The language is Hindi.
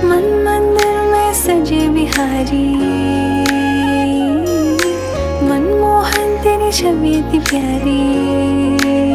मन मंदिर में सजे बिहारी, मनमोहन तेरी छवि इतनी प्यारी।